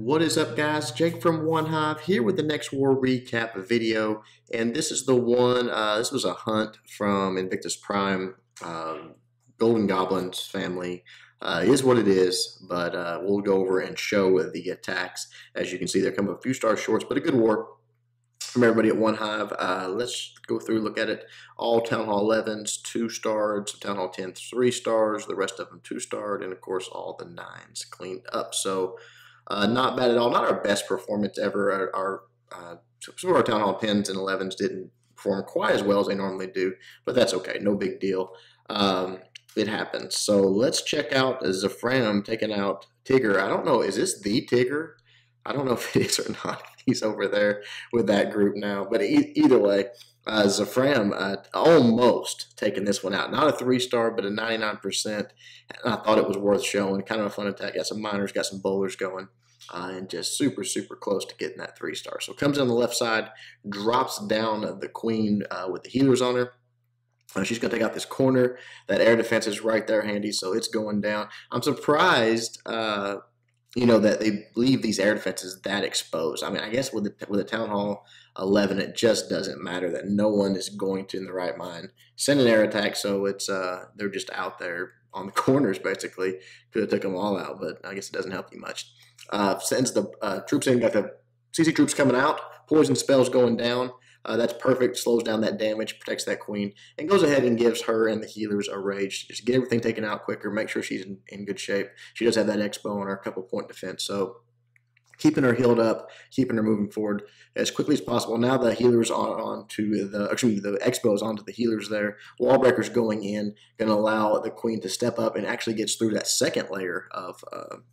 What is up, guys? Jake from One Hive here with the next war recap video, and this is the one. This was a hunt from Invictus Prime, Golden Goblins family. Is what it is, but we'll go over and show the attacks. As you can see, they're coming a few stars short, but a good war from everybody at One Hive. Let's go through, look at it. All Town Hall 11s, 2-starred, Town Hall 10s, 3-stars, the rest of them 2-starred, and of course all the 9s cleaned up. So not bad at all. Not our best performance ever. Some of our Town Hall 10s and 11s didn't perform quite as well as they normally do, but that's okay. No big deal. It happens. So let's check out Zafram taking out Tigger. I don't know. Is this the Tigger? I don't know if it is or not. He's over there with that group now. But either way, Zafram almost taking this one out. Not a 3-star, but a 99%. And I thought it was worth showing. Kind of a fun attack. Got some miners, got some bowlers going. And just super, super close to getting that 3-star. So comes on the left side, drops down the queen with the healers on her. She's going to take out this corner. That air defense is right there handy, so it's going down. I'm surprised, that they leave these air defenses that exposed. I mean, I guess with the Town Hall 11, it just doesn't matter that no one is going to, in the right mind, send an air attack, so it's they're just out there on the corners, basically. Could have took them all out, but I guess it doesn't help you much. Sends the troops in, got the CC troops coming out, poison spells going down. That's perfect, slows down that damage, protects that queen, and goes ahead and gives her and the healers a rage. Just get everything taken out quicker, make sure she's in good shape. She does have that X-bow on her couple point defense, so keeping her healed up, keeping her moving forward as quickly as possible. Now the healers are onto the X-bow is onto the healers there. Wallbreaker's going in, going to allow the queen to step up and actually gets through that second layer of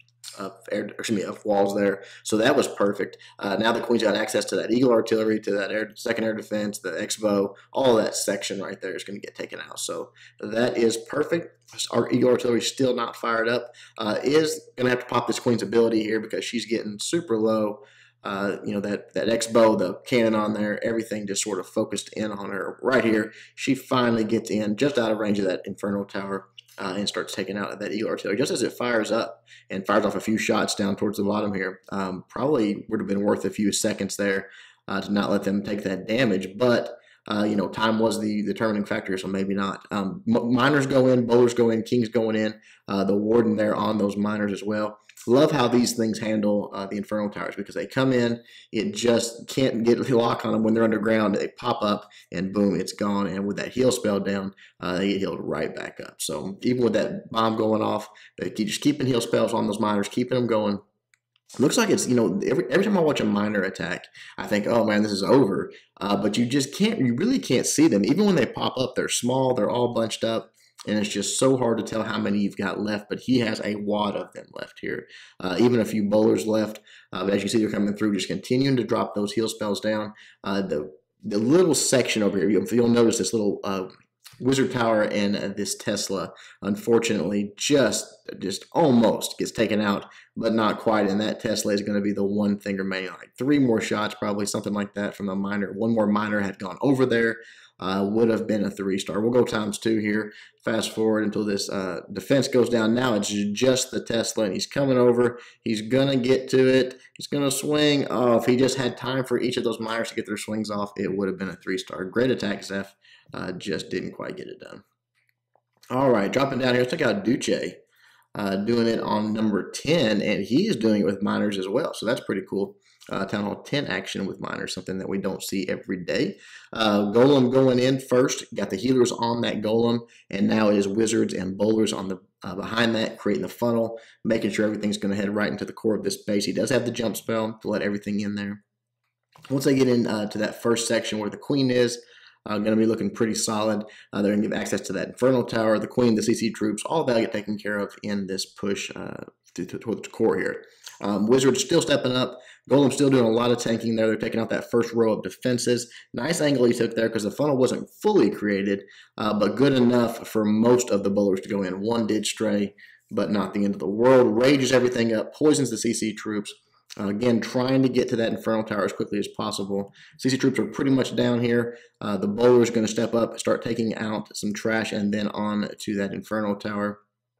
walls there. So that was perfect. Now the queen's got access to that eagle artillery, to that second air defense, the X-bow. All of that section right there is going to get taken out. So that is perfect. Our eagle artillery still not fired up. Is going to have to pop this queen's ability here because she's getting super low. That X-bow, the cannon on there, everything just sort of focused in on her right here. She finally gets in just out of range of that Inferno Tower. And starts taking out that eagle artillery just as it fires up and fires off a few shots down towards the bottom here. Probably would have been worth a few seconds there to not let them take that damage, but time was the determining factor, so maybe not. Miners go in, bowlers go in, kings going in, the warden there on those miners as well. Love how these things handle the Inferno Towers because they come in, it just can't get a lock on them when they're underground. They pop up and boom, it's gone. And with that heal spell down, they get healed right back up. So even with that bomb going off, they just keeping heal spells on those miners, keeping them going. Looks like it's, every time I watch a miner attack, I think, oh man, this is over. But you really can't see them. Even when they pop up, they're small, they're all bunched up. And it's just so hard to tell how many you've got left, but he has a wad of them left here. Even a few bowlers left. But as you see, they're coming through, just continuing to drop those heal spells down. The little section over here, you'll notice this little Wizard Tower and this Tesla, unfortunately, just almost gets taken out, but not quite. And that Tesla is going to be the one thing remaining. Like 3 more shots, probably something like that from the miner. One more miner had gone over there. Would have been a 3-star. We'll go ×2 here. Fast forward until this defense goes down. Now it's just the Tesla, and he's coming over. He's going to get to it. He's going to swing. Oh, if he just had time for each of those miners to get their swings off, it would have been a 3-star. Great attack, Zeph. Just didn't quite get it done. All right, dropping down here. Let's check out Duce. Doing it on number 10, and he is doing it with miners as well, so that's pretty cool. Town Hall 10 action with miners, something that we don't see every day. Golem going in first, got the healers on that Golem, and now it is wizards and bowlers on the behind that, creating the funnel, making sure everything's going to head right into the core of this base. He does have the jump spell to let everything in there. Once they get into that first section where the queen is, going to be looking pretty solid. They're going to give access to that Inferno Tower, the queen, the CC troops, all that get taken care of in this push towards the core here. Wizards still stepping up. Golem still doing a lot of tanking there. They're taking out that first row of defenses. Nice angle he took there because the funnel wasn't fully created, but good enough for most of the bowlers to go in. One did stray, but not the end of the world. Rages everything up, poisons the CC troops. Again, trying to get to that Inferno Tower as quickly as possible. CC troops are pretty much down here. The bowler is going to step up, start taking out some trash, and then on to that Inferno Tower.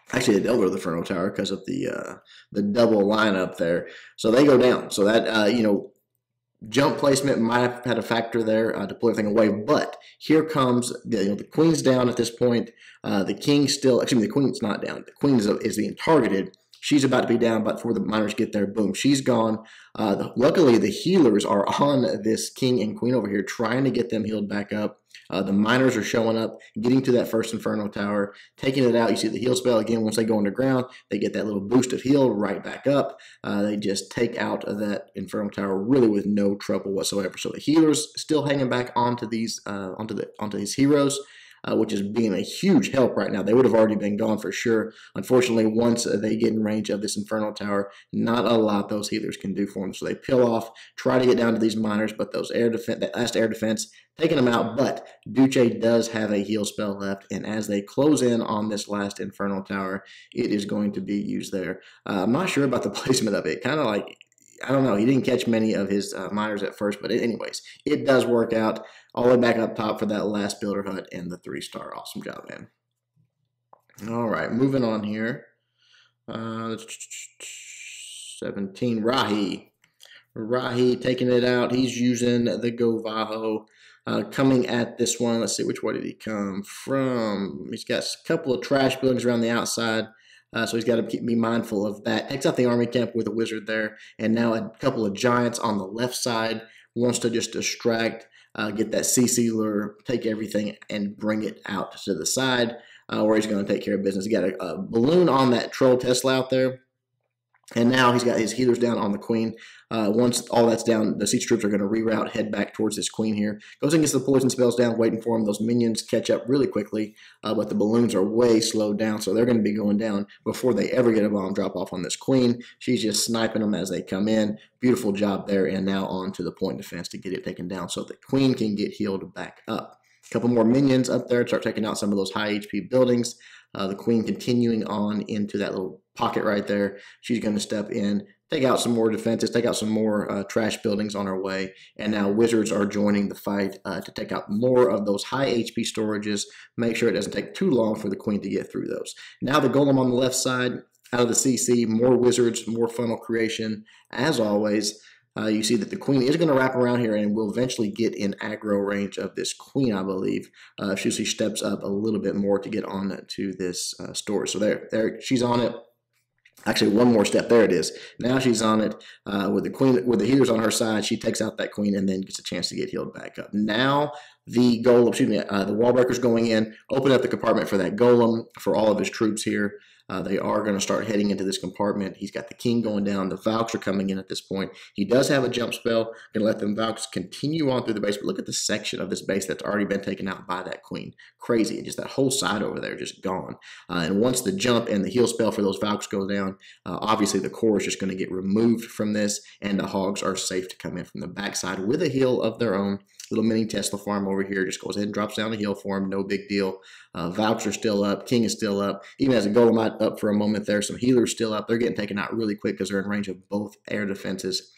Actually, they don't go to the Inferno Tower because of the double lineup there. So they go down. So that jump placement might have had a factor there to pull everything away. But here comes the queen's down at this point. The king still, excuse me, the queen's not down. The queen is being targeted. She's about to be down, but before the miners get there, boom, she's gone. Luckily, the healers are on this king and queen over here, trying to get them healed back up. The miners are showing up, getting to that first Inferno Tower, taking it out. You see the heal spell again. Once they go underground, they get that little boost of heal right back up. They just take out that Inferno Tower really with no trouble whatsoever. So the healers still hanging back onto these these heroes. Which is being a huge help right now. They would have already been gone for sure. Unfortunately, once they get in range of this Inferno Tower, not a lot those healers can do for them. So they peel off, try to get down to these miners, but those that last air defense, taking them out. But Duce does have a heal spell left, and as they close in on this last Inferno Tower, it is going to be used there. I'm not sure about the placement of it. Kind of like, I don't know. He didn't catch many of his miners at first, but anyways, it does work out. All the way back up top for that last builder hut and the 3-star. Awesome job, man. All right, moving on here. 17, Rahi. Rahi taking it out. He's using the Govaho. Coming at this one. Let's see, which way did he come from? He's got a couple of trash buildings around the outside. So he's got to be mindful of that. Takes out the army camp with a wizard there. And now a couple of giants on the left side. Wants to just distract. Get that CC lure, take everything, and bring it out to the side where he's going to take care of business. He got a balloon on that Troll Tesla out there, and now he's got his healers down on the queen. Once all that's down, the siege troops are going to reroute, head back towards this queen here. Goes and gets the poison spells down, waiting for him. Those minions catch up really quickly, but the balloons are way slowed down, so they're going to be going down before they ever get a bomb drop off on this queen. She's just sniping them as they come in. Beautiful job there, and now on to the point defense to get it taken down so the queen can get healed back up. A couple more minions up there, start taking out some of those high HP buildings. The queen continuing on into that little pocket right there. She's going to step in, take out some more defenses, take out some more trash buildings on her way. And now wizards are joining the fight to take out more of those high HP storages. Make sure it doesn't take too long for the queen to get through those. Now the golem on the left side, out of the CC, more wizards, more funnel creation. As always, you see that the queen is going to wrap around here and will eventually get in aggro range of this queen, I believe. She steps up a little bit more to get on to this store. So there, she's on it. Actually, one more step. There it is. Now she's on it with the queen, with the healers on her side. She takes out that queen and then gets a chance to get healed back up. Now the golem, excuse me, the wall breaker's going in. Open up the compartment for that golem for all of his troops here. They are going to start heading into this compartment. He's got the king going down. The Valks are coming in at this point. He does have a jump spell. Going to let them Valks continue on through the base. But look at the section of this base that's already been taken out by that queen. Crazy. Just that whole side over there just gone. And once the jump and the heal spell for those Valks go down, obviously the core is just going to get removed from this. And the hogs are safe to come in from the backside with a heal of their own. Little mini Tesla farm over here. Just goes ahead and drops down the heal for him. No big deal. Valks are still up. King is still up. Even as a golem up for a moment there. Some healers still up. They're getting taken out really quick because they're in range of both air defenses.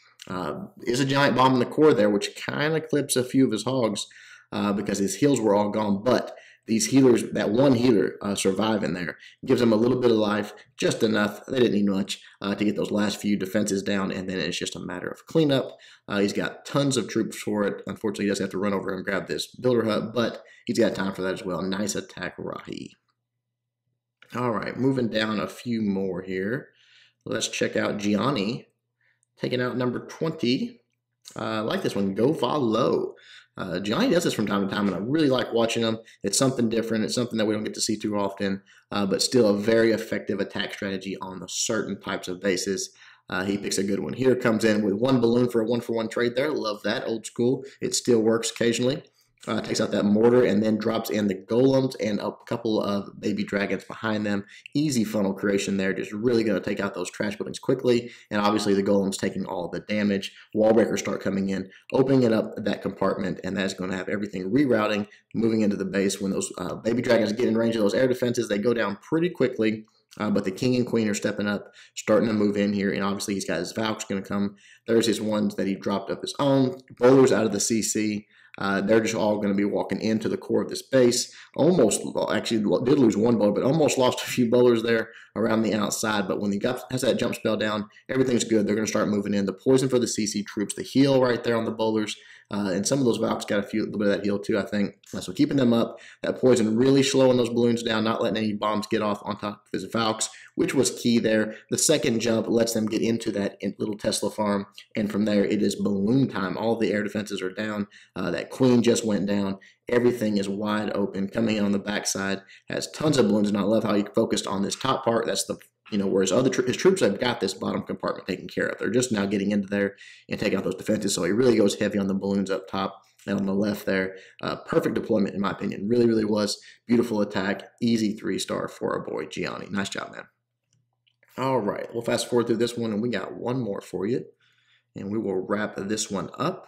Is a giant bomb in the core there, which kind of clips a few of his hogs because his heals were all gone. But these healers, that one healer surviving there, gives them a little bit of life, just enough. They didn't need much to get those last few defenses down, and then it's just a matter of cleanup. He's got tons of troops for it. Unfortunately, he does have to run over and grab this builder hut, but he's got time for that as well. Nice attack, Rahi. All right, moving down a few more here. Let's check out Gianni, taking out number 20. I like this one, Govalo. Gianni does this from time to time, and I really like watching him. It's something different. It's something that we don't get to see too often, but still a very effective attack strategy on the certain types of bases. He picks a good one here. Comes in with one balloon for a 1-for-1 trade there. Love that. Old school. It still works occasionally. Takes out that mortar and then drops in the golems and a couple of baby dragons behind them. Easy funnel creation there. Just really going to take out those trash buildings quickly. And obviously the golems taking all the damage. Wall breakers start coming in, opening it up that compartment, and that's going to have everything rerouting, moving into the base. When those baby dragons get in range of those air defenses, they go down pretty quickly. But the king and queen are stepping up, starting to move in here. And obviously he's got his Valks going to come. There's his ones that he dropped up his own. Bowlers out of the CC. They're just all going to be walking into the core of this base. Almost, actually did lose one bowler, but almost lost a few bowlers there around the outside. But when he has that jump spell down, everything's good. They're going to start moving in. The poison for the CC troops, the heal right there on the bowlers. And some of those Valks got a little bit of that heal too, I think. So keeping them up, that poison really slowing those balloons down, not letting any bombs get off on top of his Valks, which was key there. The second jump lets them get into that little Tesla farm, and from there it is balloon time. All the air defenses are down. That queen just went down. Everything is wide open. Coming in on the backside, has tons of balloons, and I love how he focused on this top part. That's the whereas his troops have got this bottom compartment taken care of. They're just now getting into there and taking out those defenses. So he really goes heavy on the balloons up top and on the left there. Perfect deployment, in my opinion. Really, really was. Beautiful attack. Easy 3-star for our boy Gianni. Nice job, man. All right, we'll fast forward through this one, and we got one more for you. And we will wrap this one up.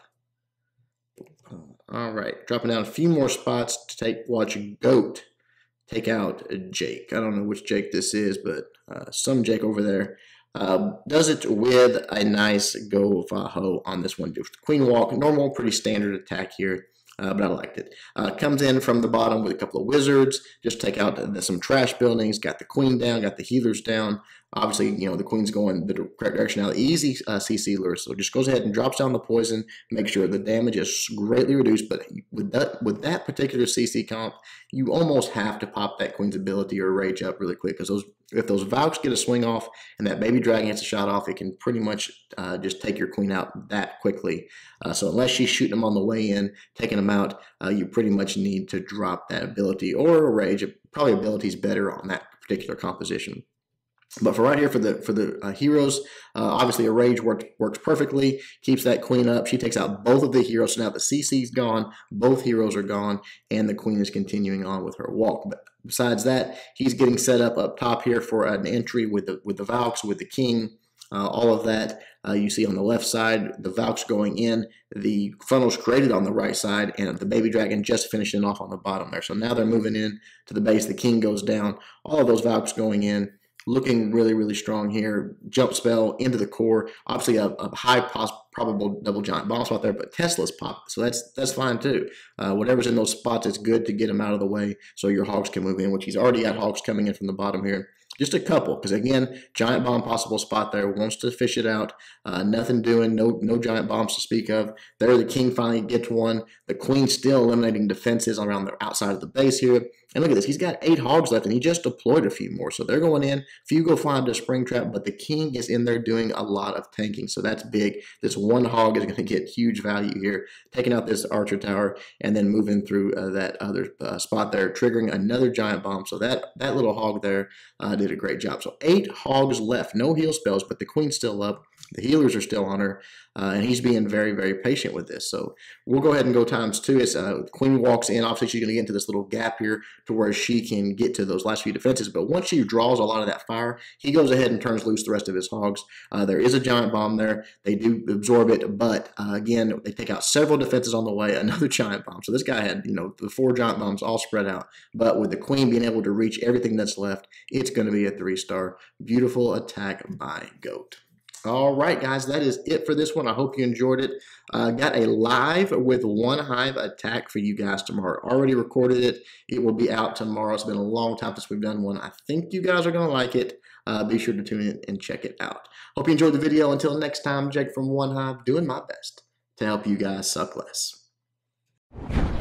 All right, dropping down a few more spots to watch Goat take out Jake. I don't know which Jake this is, but some Jake over there does it with a nice go Faho on this one. Queen walk, normal, pretty standard attack here, but I liked it. Comes in from the bottom with a couple of wizards, just take out some trash buildings, got the queen down, got the healers down. Obviously, the queen's going the correct direction now. Easy CC lure, so just goes ahead and drops down the poison, make sure the damage is greatly reduced. But with that particular CC comp, you almost have to pop that queen's ability or rage up really quick, because if those Valks get a swing off and that baby dragon gets a shot off, it can pretty much just take your queen out that quickly. So unless she's shooting them on the way in, taking them out, you pretty much need to drop that ability or a rage. Probably ability is better on that particular composition. But for right here, for the heroes, obviously a rage works perfectly, keeps that queen up. She takes out both of the heroes, so now the CC's gone, both heroes are gone, and the queen is continuing on with her walk. But besides that, he's getting set up top here for an entry with the Valks, with the king, all of that. You see on the left side, the Valks going in, the funnels created on the right side, and the baby dragon just finishing off on the bottom there. So now they're moving in to the base, the king goes down, all of those Valks going in. Looking really, really strong here. Jump spell into the core. Obviously, a high probable double giant bomb spot there, but Tesla's pop, so that's fine too. Whatever's in those spots, it's good to get them out of the way so your hogs can move in, which he's already got hogs coming in from the bottom here. Just a couple, because again, giant bomb possible spot there, wants to fish it out. Nothing doing, no giant bombs to speak of. There, the king finally gets one. The queen still eliminating defenses around the outside of the base here. And look at this, he's got 8 hogs left, and he just deployed a few more. So they're going in. A few go flying to Springtrap, but the king is in there doing a lot of tanking, so that's big. This one hog is going to get huge value here, taking out this archer tower, and then moving through that other spot there, triggering another giant bomb. So that little hog there did a great job. So 8 hogs left, no heal spells, but the queen's still up. The healers are still on her, and he's being very, very patient with this. So we'll go ahead and go ×2. As queen walks in, obviously she's going to get into this little gap here to where she can get to those last few defenses. But once she draws a lot of that fire, he goes ahead and turns loose the rest of his hogs. There is a giant bomb there. They do absorb it, but again, they take out several defenses on the way, another giant bomb. So this guy had, the 4 giant bombs all spread out. But with the queen being able to reach everything that's left, it's going to be a 3-star. Beautiful attack by Goat. All right, guys, that is it for this one. I hope you enjoyed it. Got a live with One Hive attack for you guys tomorrow. Already recorded it. It will be out tomorrow. It's been a long time since we've done one. I think you guys are going to like it. Be sure to tune in and check it out. Hope you enjoyed the video. Until next time, Jake from One Hive, doing my best to help you guys suck less.